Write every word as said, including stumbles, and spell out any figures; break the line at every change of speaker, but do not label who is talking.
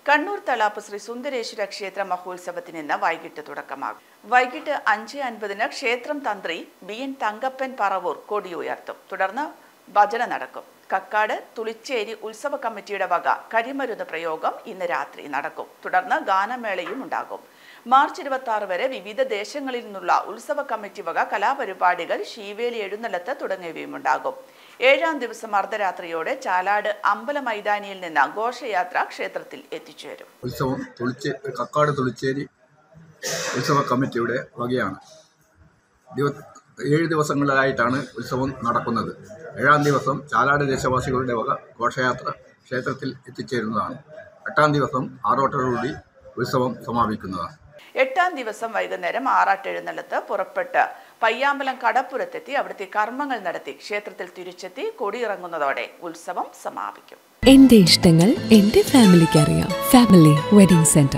കണ്ണൂർ തളാപ്പ് ശ്രീ സുന്ദരേശ്വര ക്ഷേത്ര മഹോത്സവത്തിന് ഇന്ന് വൈകിട്ട് തുടക്കമാകും. വൈകിട്ട് അഞ്ച് അൻപതിന് ക്ഷേത്രം തന്ത്രി ബി എൻ തങ്കപ്പൻ പറവൂർ കൊടിയുയർത്തും. തുടർന്ന് ഭജന നടക്കും. കക്കാട് തുളിച്ചേരി ഉത്സവ കമ്മിറ്റിയുടെ വക കരിമരുന്ന് പ്രയോഗം ഇന്ന് രാത്രി നടക്കും. തുടർന്ന് ഗാനമേളയും ഉണ്ടാകും. മാർച്ച് ഇരുപത്തി ആറ് വരെ വിവിധ ദേശങ്ങളിൽ നിന്നുള്ള ഉത്സവ കമ്മിറ്റി വക കലാപരിപാടികൾ, ശീവേലി എഴുന്നള്ളത്ത് തുടങ്ങിയവയും ഉണ്ടാകും. ഏഴാം ദിവസം അർദ്ധരാത്രിയോടെ ചാലാട് അമ്പല മൈതാനിയിൽ നിന്ന് ഘോഷയാത്ര ക്ഷേത്രത്തിൽ എത്തിച്ചേരും.
ഉത്സവം കക്കാട് തുളിച്ചേരി ഉത്സവ കമ്മിറ്റിയുടെ വകയാണ്. ഏഴ് ദിവസങ്ങളിലായിട്ടാണ് ഉത്സവം നടക്കുന്നത്. ഏഴാം ദിവസം ചാലാട് ദേശവാസികളുടെ വക ഘോഷയാത്ര ക്ഷേത്രത്തിൽ എത്തിച്ചേരുന്നതാണ്. എട്ടാം ദിവസം ആറോട്ടോടുകൂടി ഉത്സവം സമാപിക്കുന്നതാണ്.
എട്ടാം ദിവസം വൈകുന്നേരം ആറാട്ടെഴുന്നള്ളത്ത് പുറപ്പെട്ട് പയ്യാമ്പലം കടപ്പുറത്തെത്തി അവിടുത്തെ കർമ്മങ്ങൾ നടത്തി ക്ഷേത്രത്തിൽ തിരിച്ചെത്തി കൊടിയിറങ്ങുന്നതോടെ ഉത്സവം സമാപിക്കും.
എന്റെ ഇഷ്ടങ്ങൾ എന്റെ ഫാമിലിക്ക് അറിയാം. Family wedding centre.